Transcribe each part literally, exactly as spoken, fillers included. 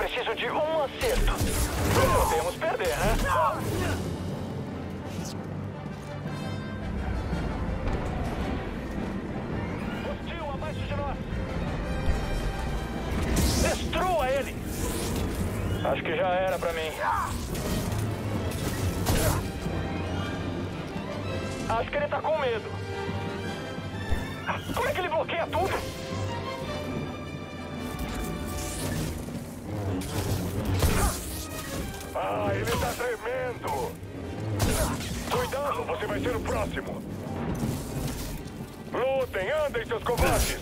preciso de um acerto. Não podemos perder, né? Hostil abaixo de nós. Destrua ele. Acho que já era pra mim. Acho que ele tá com medo. Como é que ele bloqueia tudo? Ah, ele tá tremendo! Cuidado, você vai ser o próximo! Lutem, andem, seus covardes!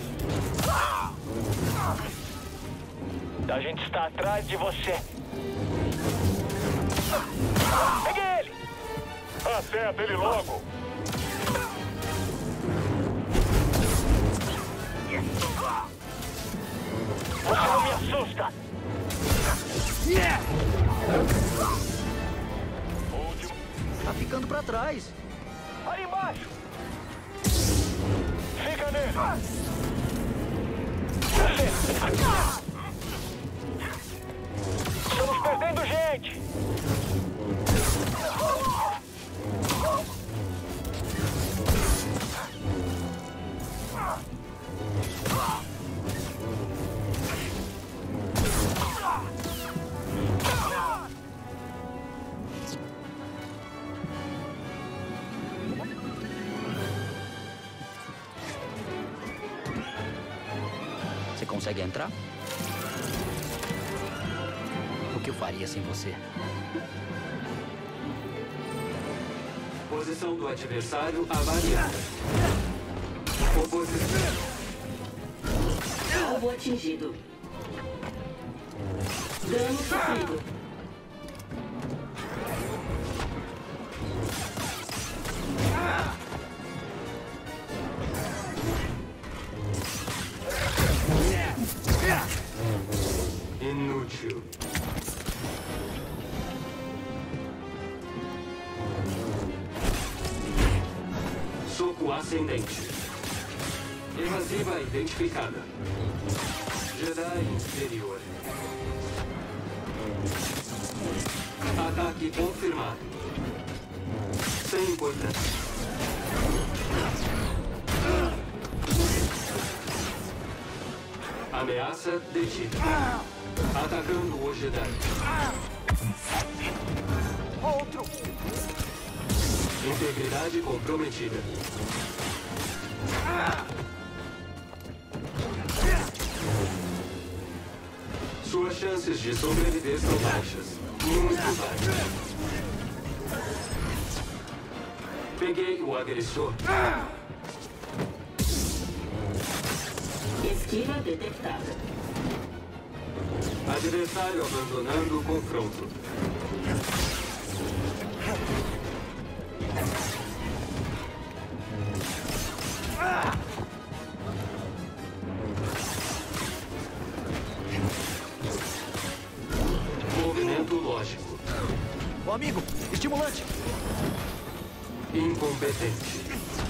A gente está atrás de você. Peguei ele! Acerta ele logo! Você não me assusta! Último. Tá ficando pra trás. Aí embaixo! Fica nele! Você! Estamos perdendo gente! Você consegue entrar? O que eu faria sem você? Posição do adversário avaliada. Oposição. Alvo atingido. Dano sofrido. Inútil. Soco ascendente. Evasiva identificada. Jedi inferior. Ataque confirmado. Sem importância. Ameaça detida. Atacando o Jedi. Outro! Integridade comprometida. Suas chances de sobreviver são baixas. Muito baixas. Peguei o agressor. Esquiva detectada. Adversário abandonando o confronto. Movimento lógico. Ô amigo, estimulante. Incompetente.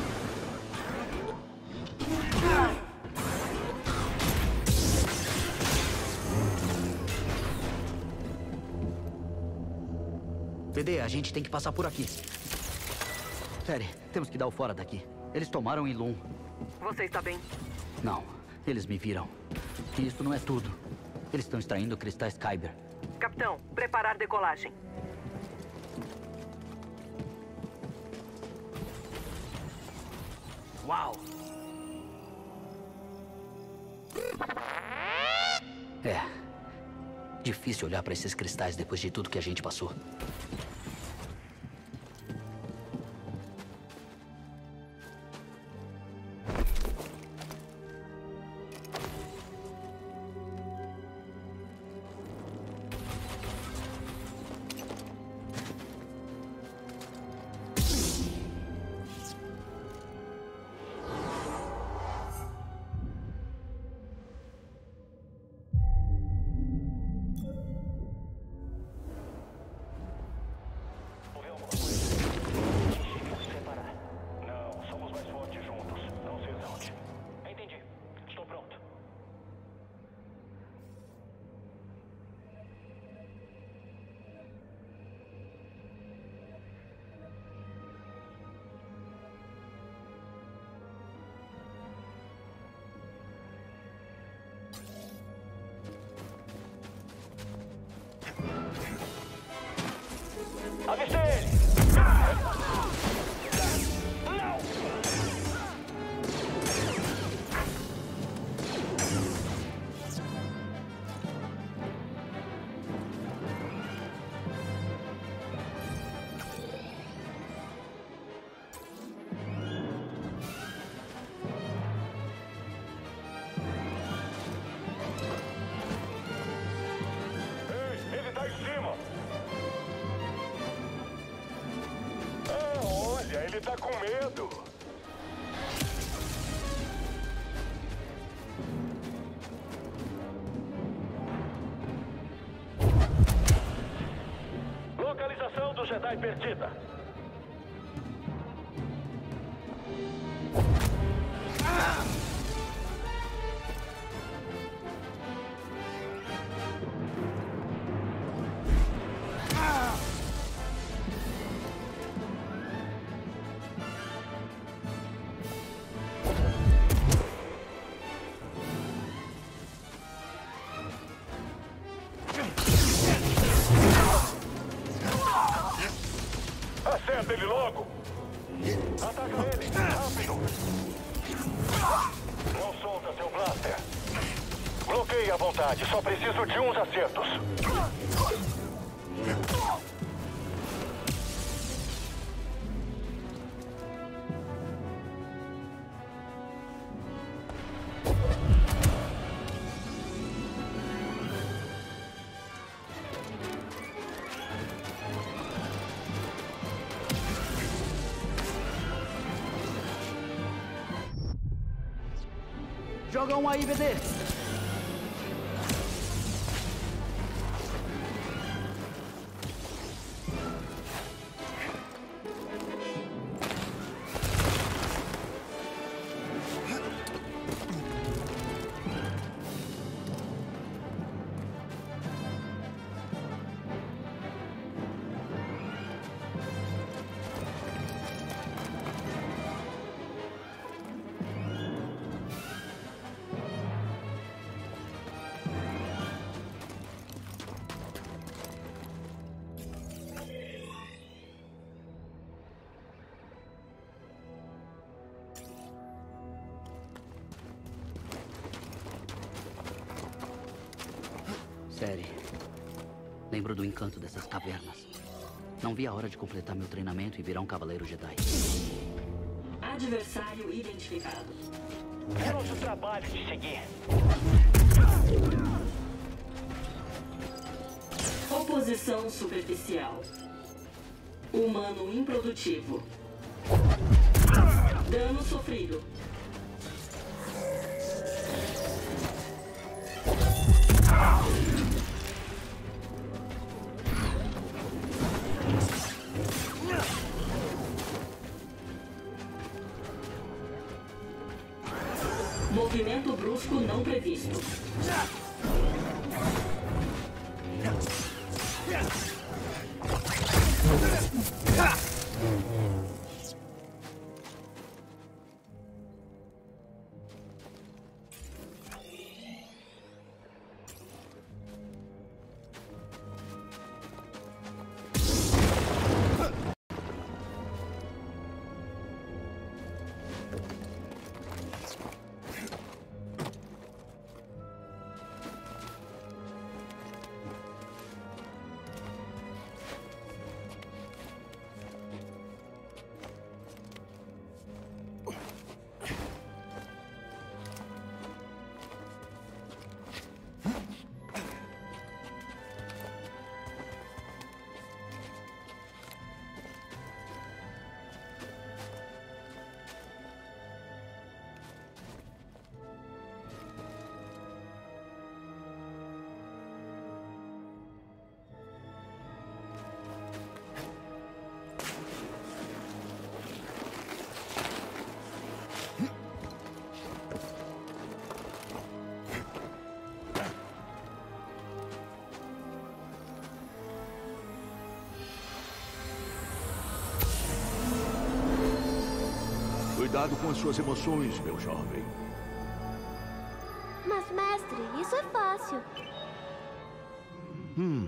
P D, a gente tem que passar por aqui. Sério, temos que dar o fora daqui. Eles tomaram Ilum. Você está bem? Não, eles me viram. E isso não é tudo. Eles estão extraindo cristais Kyber. Capitão, preparar decolagem. Uau! É. Difícil olhar para esses cristais depois de tudo que a gente passou. Ele tá com medo. Localização do Jedi perdida. Acerta ele logo. Ataca ele, rápido. Não solta seu blaster. Bloqueie à vontade. Só preciso de uns acertos. Joga um aí, B D. Sério, lembro do encanto dessas cavernas. Não vi a hora de completar meu treinamento e virar um cavaleiro Jedi. Adversário identificado. É nosso trabalho de seguir. Oposição superficial. Humano improdutivo. Dano sofrido. Movimento brusco não previsto. Cuidado com as suas emoções, meu jovem. Mas, mestre, isso é fácil. Hum.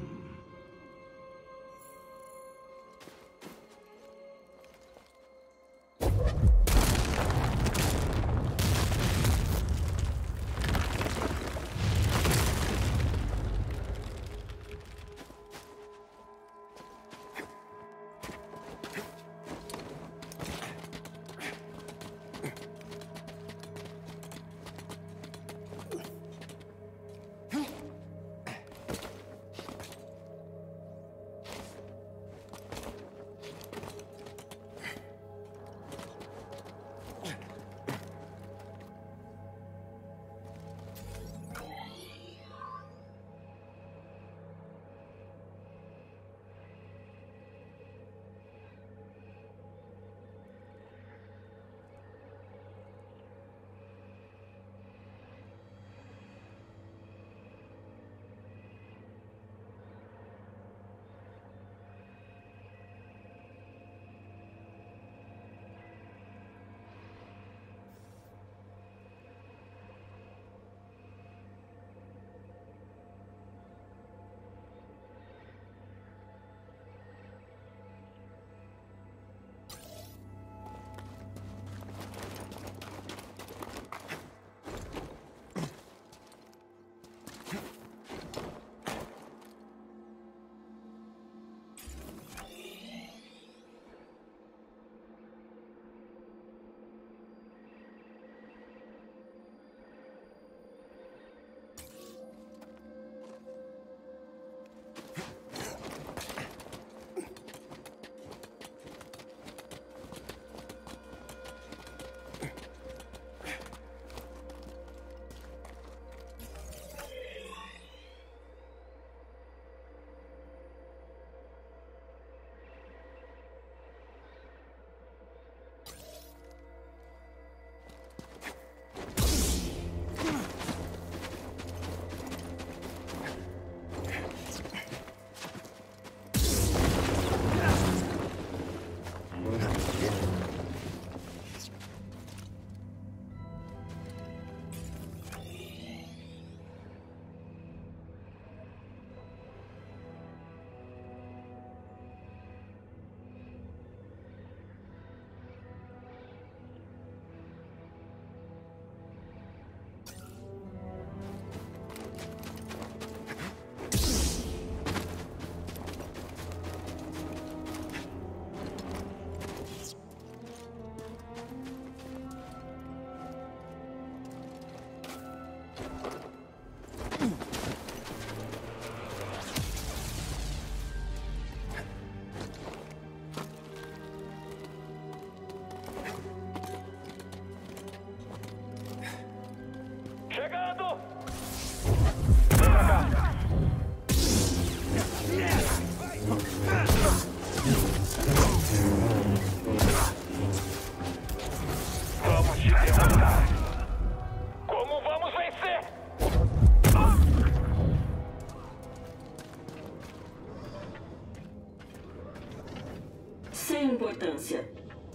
importância.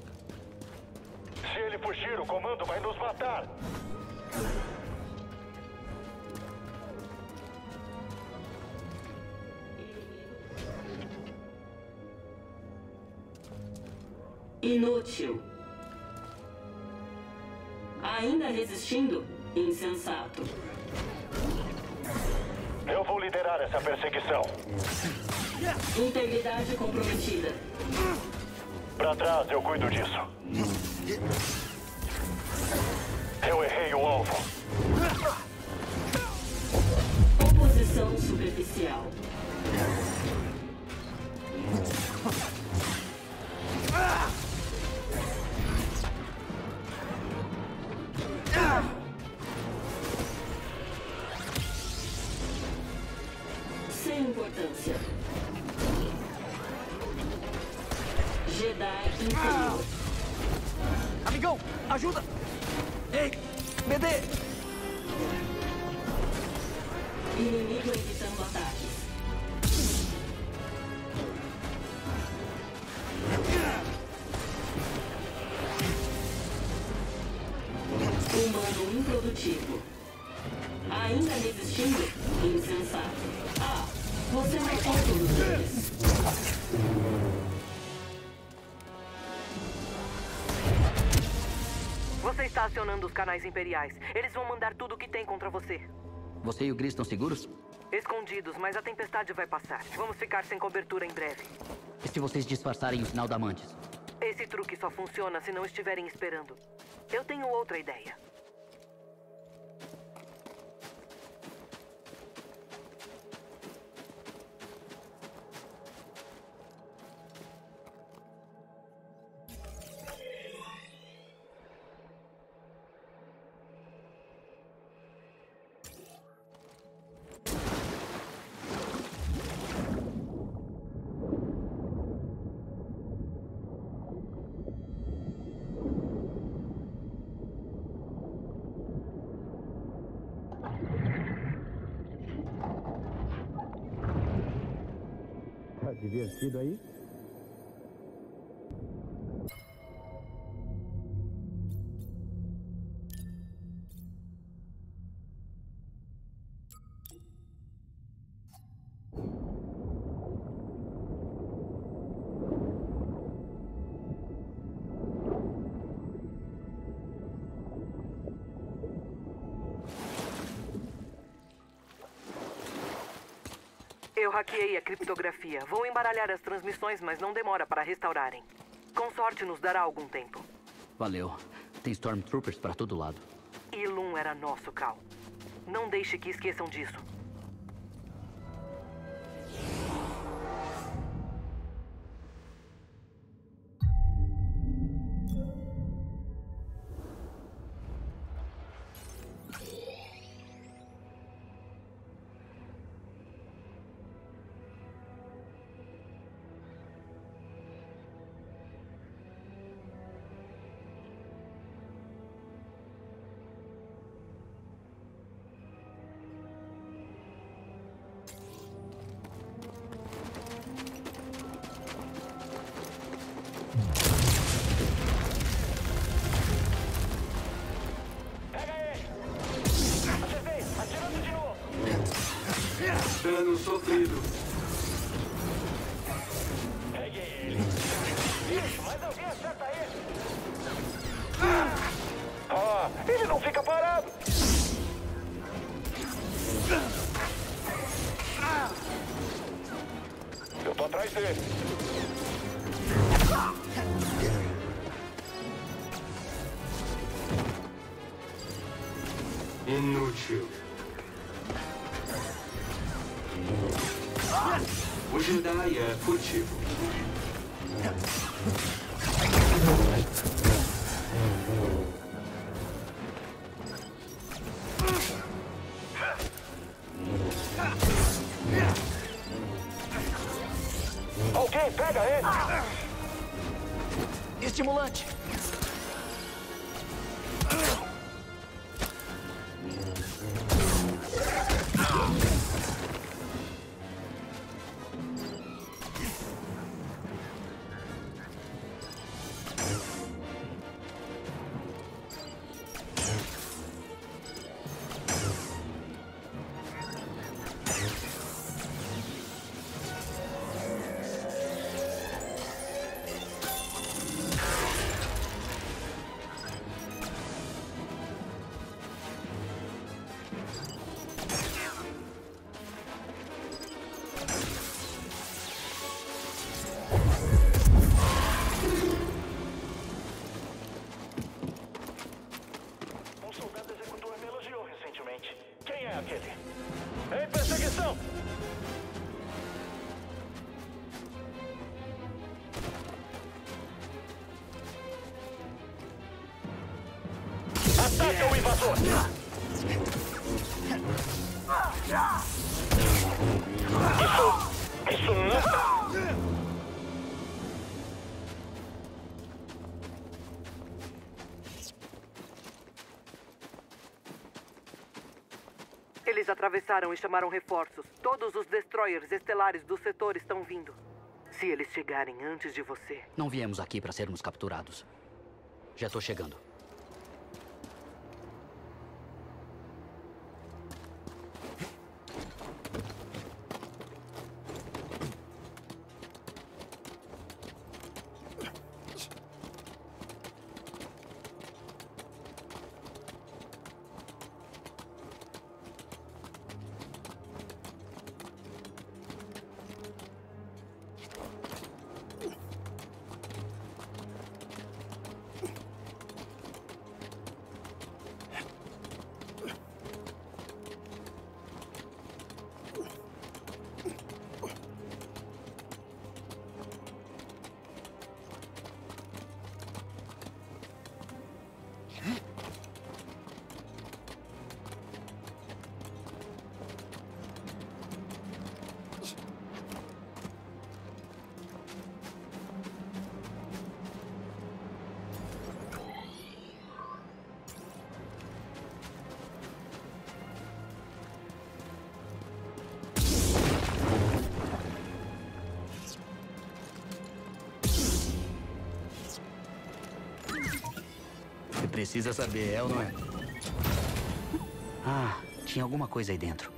Se ele fugir, o comando vai nos matar. Inútil. Ainda resistindo? Insensato. Eu vou liderar essa perseguição. Integridade comprometida. Pra trás, eu cuido disso. Eu errei o alvo. Oposição superficial. Sem importância. Jedi inferior. Amigão, ajuda! Ei, B D! Inimigo evitando ataques. Humano improdutivo. Ainda resistindo? Insensato. Ah, você matou todos eles. Você está acionando os canais imperiais. Eles vão mandar tudo o que tem contra você. Você e o Gris estão seguros? Escondidos, mas a tempestade vai passar. Vamos ficar sem cobertura em breve. E se vocês disfarçarem o sinal da Mantis? Esse truque só funciona se não estiverem esperando. Eu tenho outra ideia. Tá divertido aí? Eu hackeei a criptografia. Vou embaralhar as transmissões, mas não demora para restaurarem. Com sorte, nos dará algum tempo. Valeu. Tem Stormtroopers para todo lado. Ilum era nosso, Cal. Não deixe que esqueçam disso. Dano sofrido. Peguei ele. Ixi, mas alguém acerta ele. Ah, ele não fica parado. Eu tô atrás dele. Inútil. O Jedi é furtivo. Alguém pega ele. Estimulante! Ataca o invasor! Isso... Isso não... Eles atravessaram e chamaram reforços. Todos os destroyers estelares do setor estão vindo. Se eles chegarem antes de você... Não viemos aqui para sermos capturados. Já tô chegando. Precisa saber, é ou não é? Ah, tinha alguma coisa aí dentro.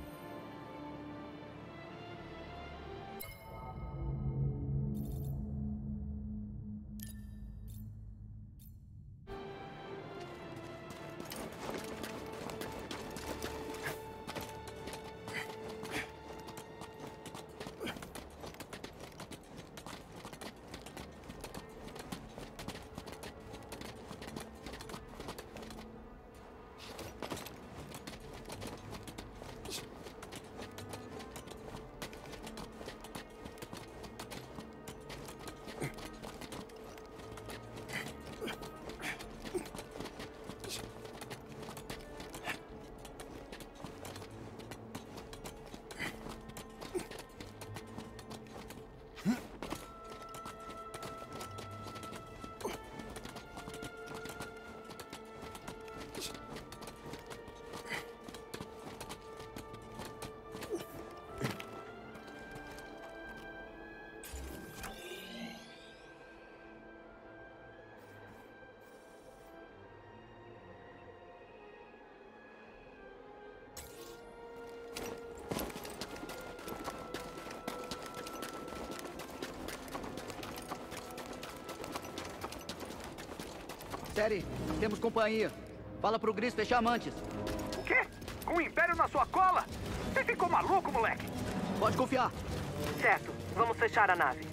Série, temos companhia. Fala pro Gris fechar amantes. O quê? Com o Império na sua cola? Você ficou maluco, moleque? Pode confiar. Certo, vamos fechar a nave.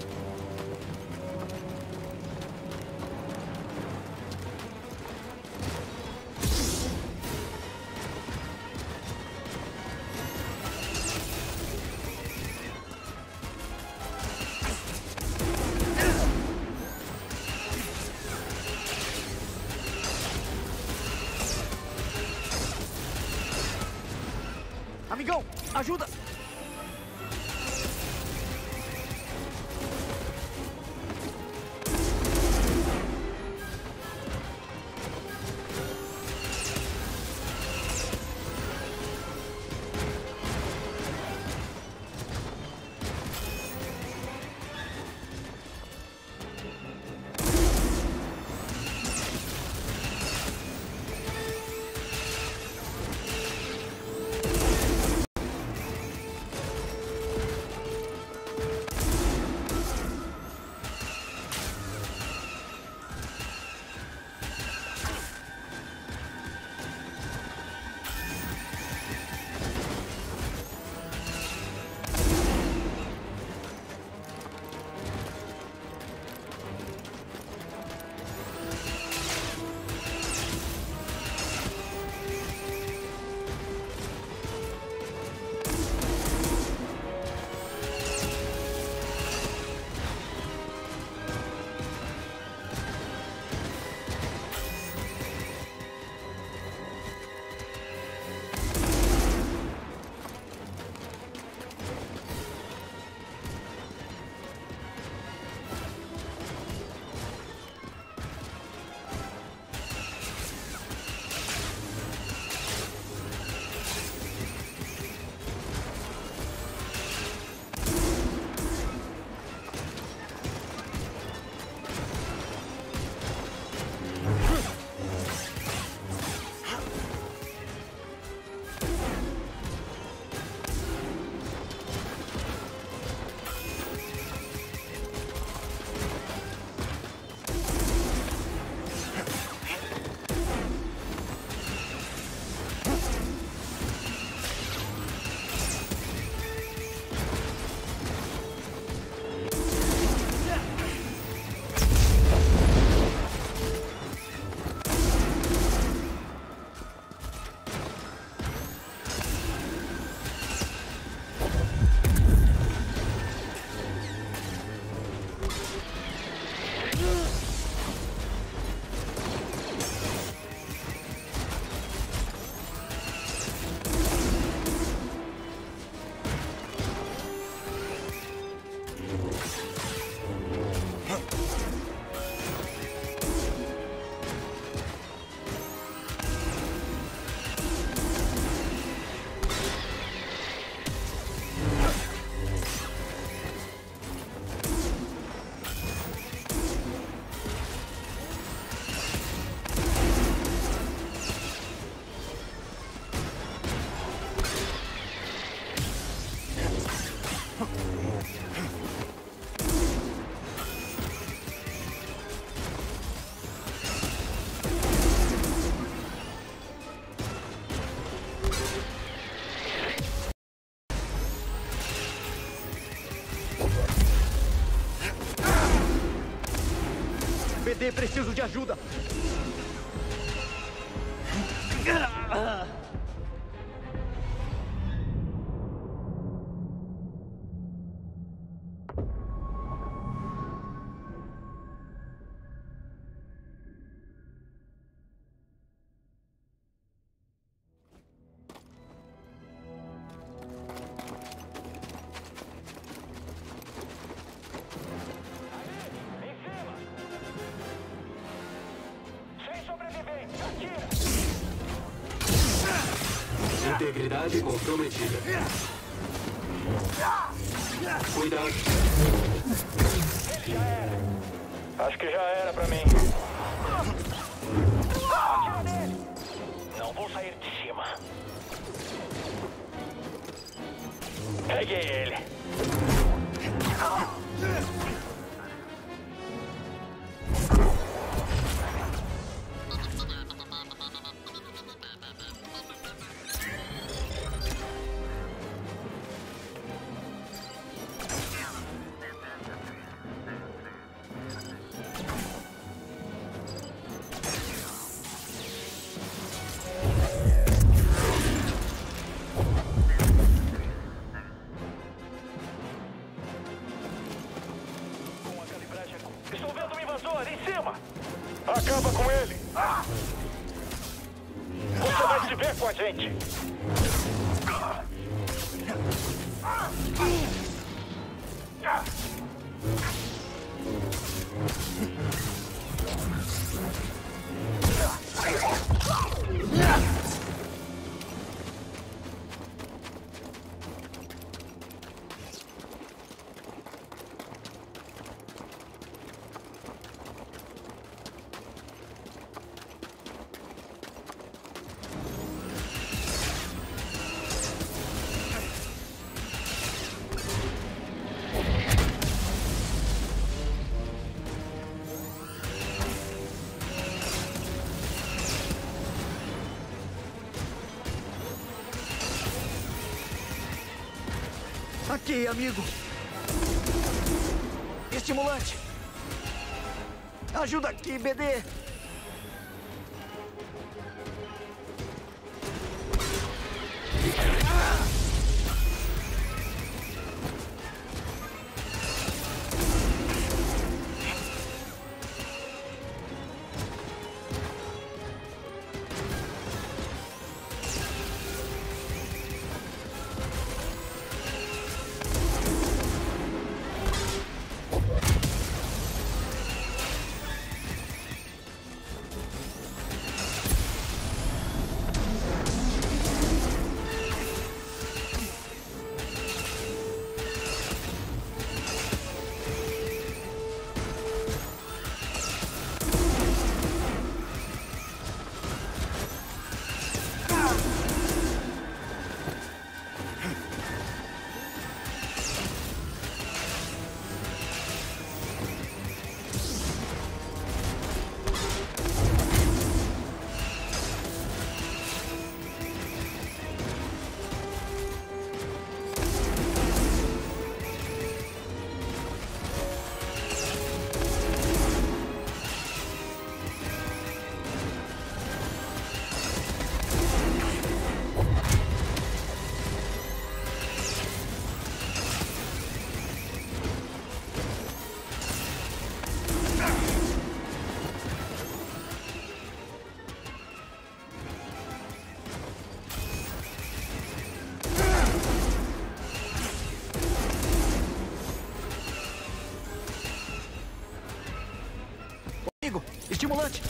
Amigão, ajuda! B D, preciso de ajuda. Integridade comprometida. Cuidado. Já era. Acho que já era pra mim. Atira nele! Não vou sair de cima. Peguei ele. Estou vendo um invasor em cima! Acaba com ele! Você vai se ver com a gente! Aqui, amigo. Estimulante. Ajuda aqui, B D. amigo! Estimulante!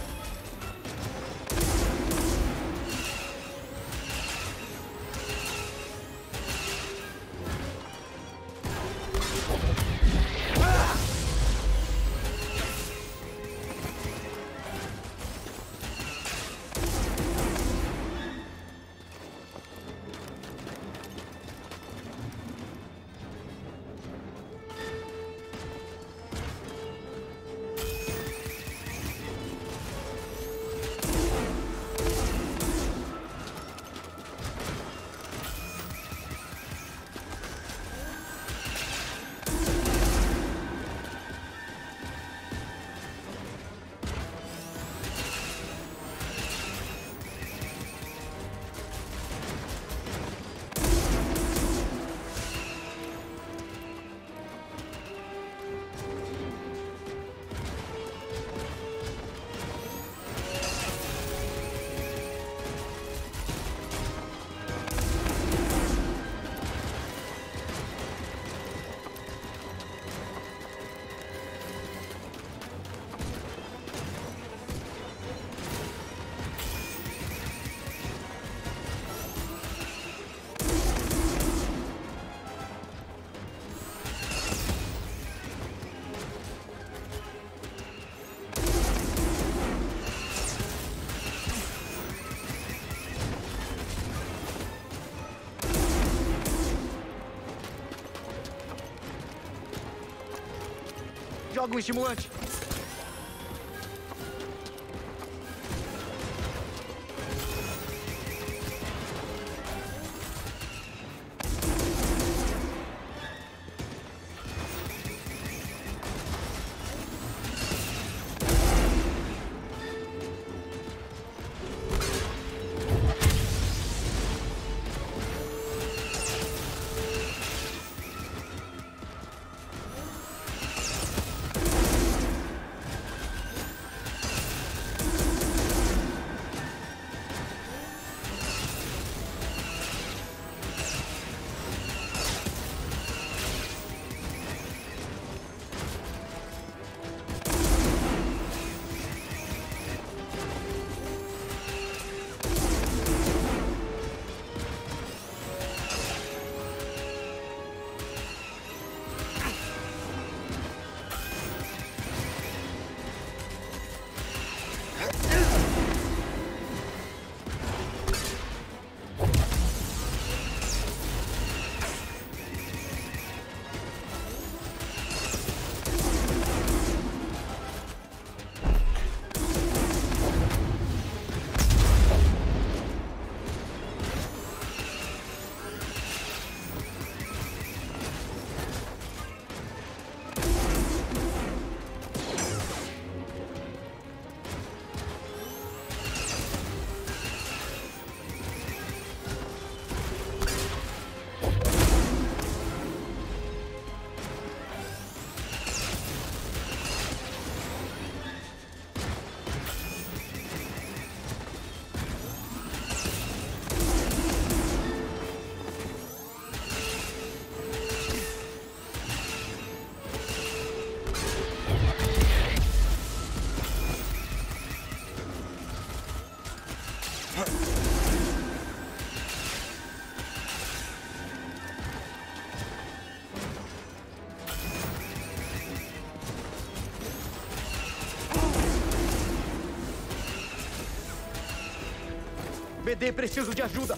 Joga um estimulante. B D, preciso de ajuda!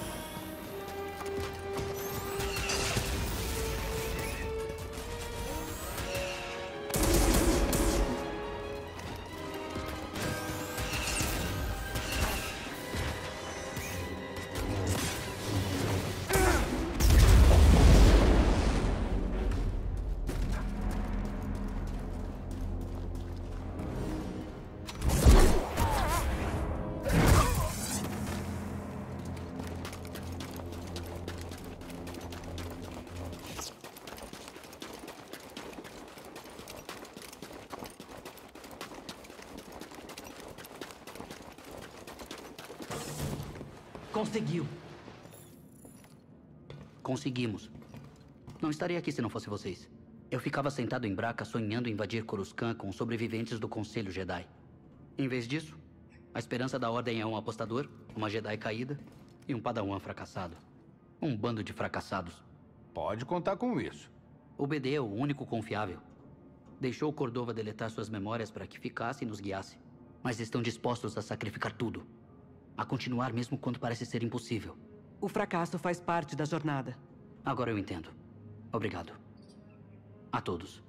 Conseguiu. Conseguimos. Não estaria aqui se não fosse vocês. Eu ficava sentado em Braca sonhando em invadir Coruscant com sobreviventes do Conselho Jedi. Em vez disso, a esperança da Ordem é um apostador, uma Jedi caída e um Padawan fracassado. Um bando de fracassados. Pode contar com isso. O B D é o único confiável. Deixou Cordova deletar suas memórias para que ficasse e nos guiasse. Mas estão dispostos a sacrificar tudo. A continuar mesmo quando parece ser impossível. O fracasso faz parte da jornada. Agora eu entendo. Obrigado. A todos.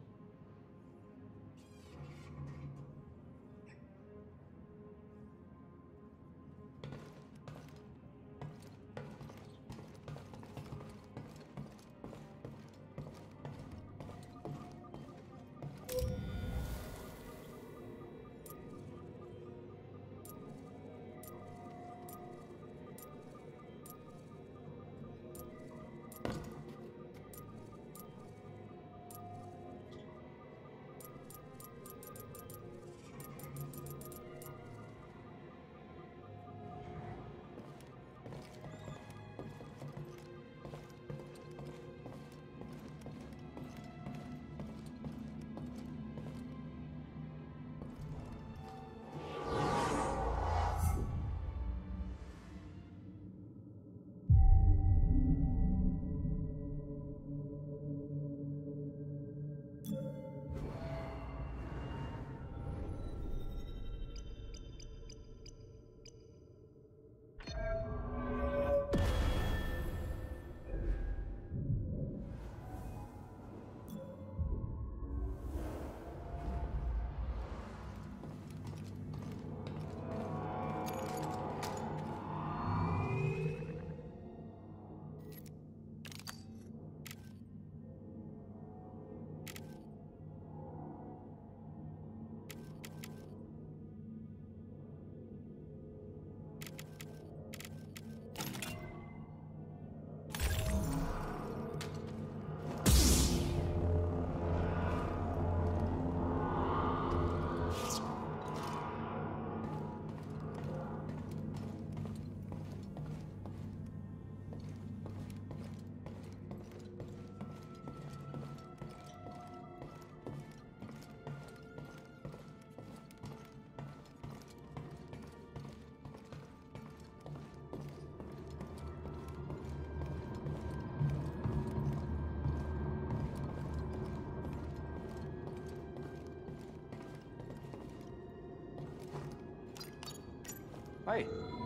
Aí,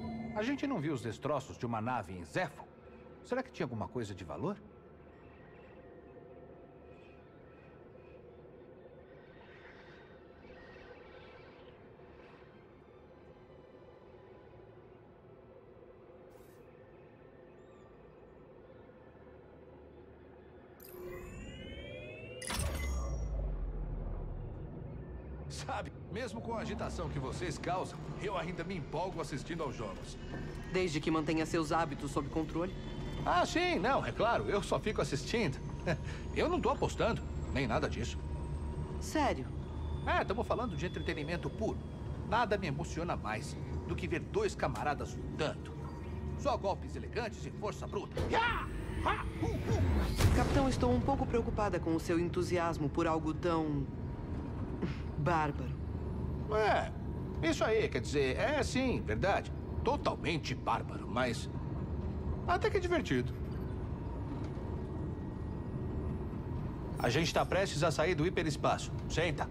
a gente não viu os destroços de uma nave em Zefo? Será que tinha alguma coisa de valor? Sabe, mesmo com a agitação que vocês causam, eu ainda me empolgo assistindo aos jogos. Desde que mantenha seus hábitos sob controle. Ah, sim, não, é claro, eu só fico assistindo. Eu não tô apostando, nem nada disso. Sério? É, estamos falando de entretenimento puro. Nada me emociona mais do que ver dois camaradas lutando. Só golpes elegantes e força bruta. Capitão, estou um pouco preocupada com o seu entusiasmo por algo tão... bárbaro. É, isso aí, quer dizer, é sim, verdade. Totalmente bárbaro, mas até que é divertido. A gente está prestes a sair do hiperespaço. Senta.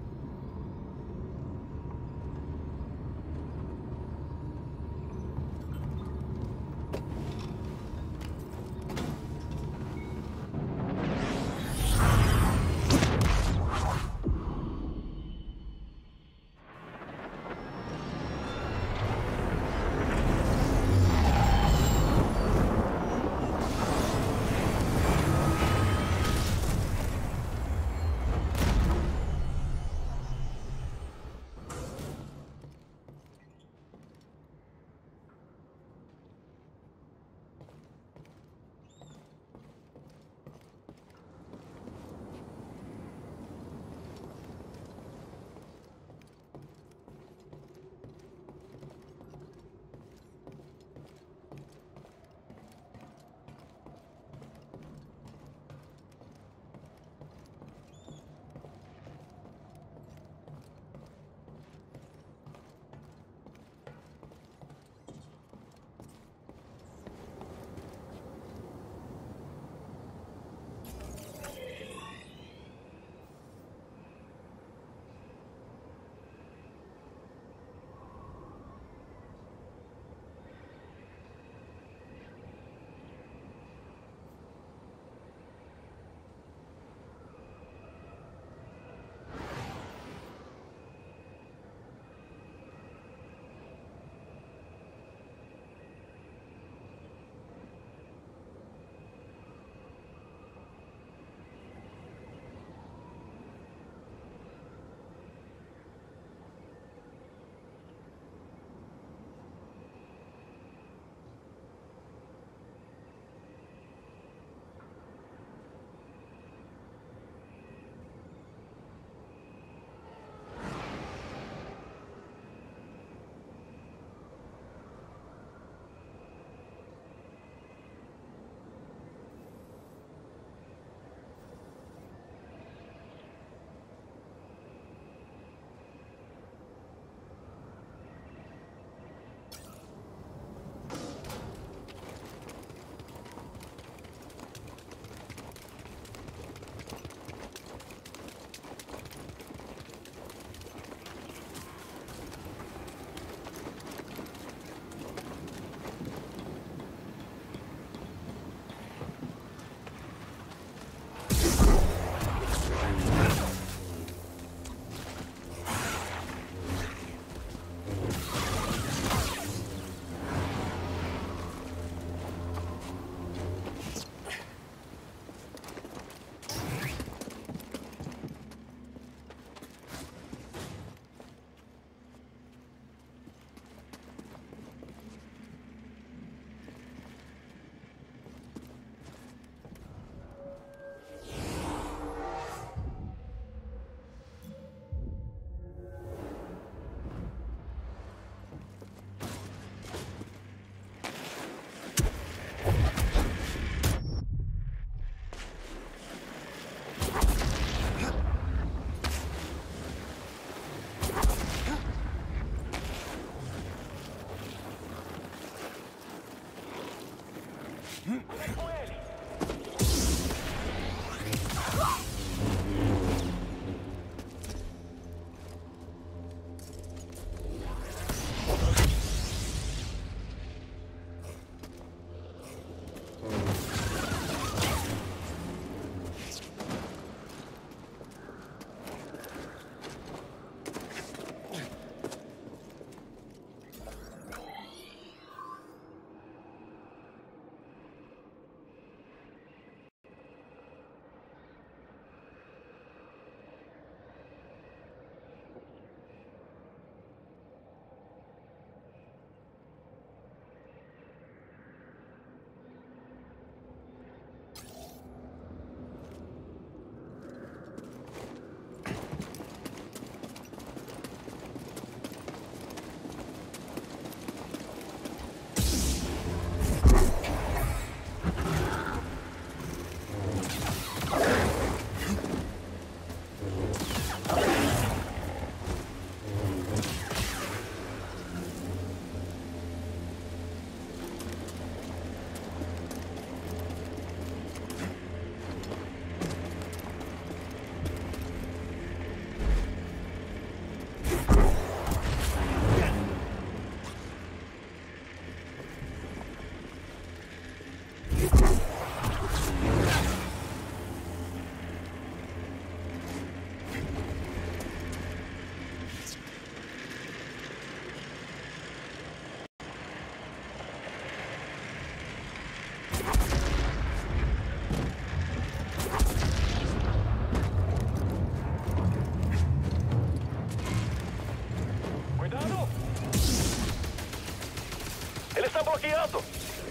guiando.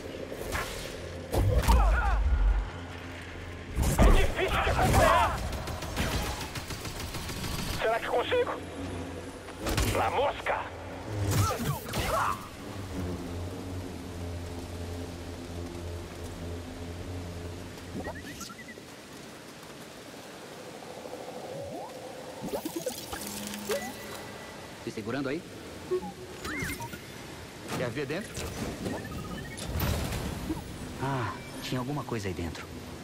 É difícil de acompanhar. Será que consigo? La mosca. Se segurando aí? Quer ver dentro? Ah, tinha alguma coisa aí dentro.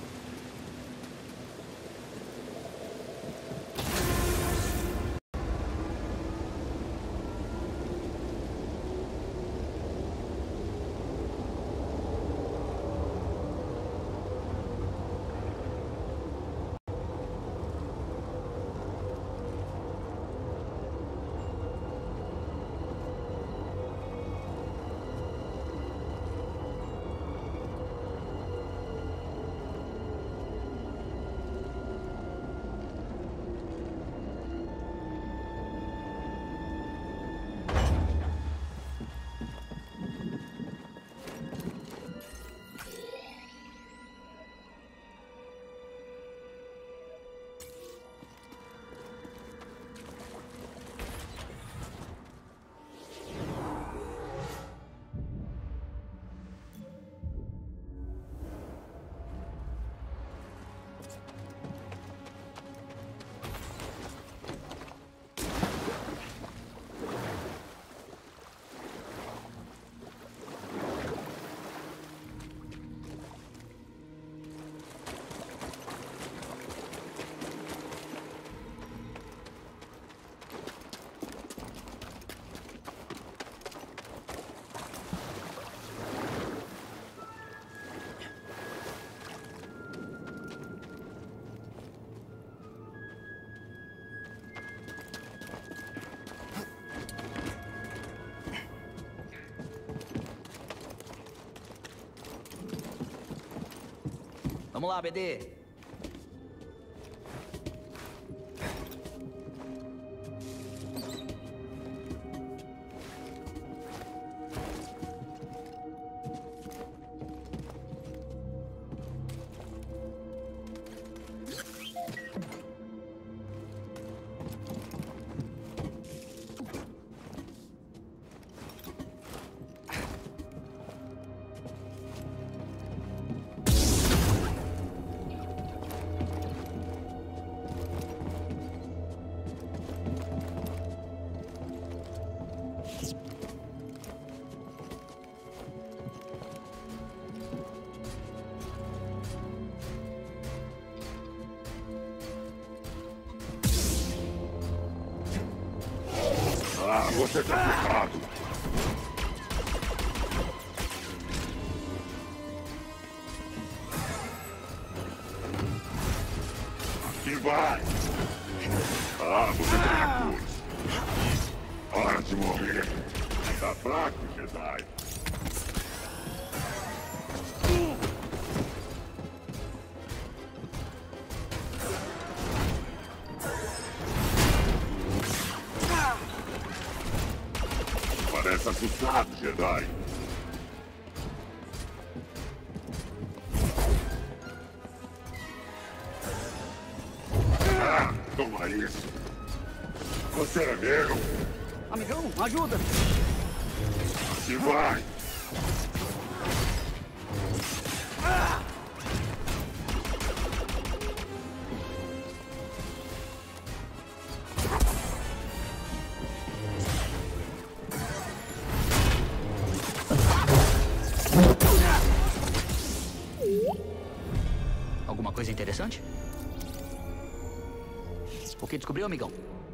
Vamos lá, B D. Ah, você tá ferrado. Aqui vai. Ah, você tá recurso. Hora de morrer. Tá fraco, Jedi. Parece assustado, Jedi. Ah, toma isso. Você é meu. Amigão, ajuda! Aqui vai. Alguma coisa interessante? O que descobriu, amigão?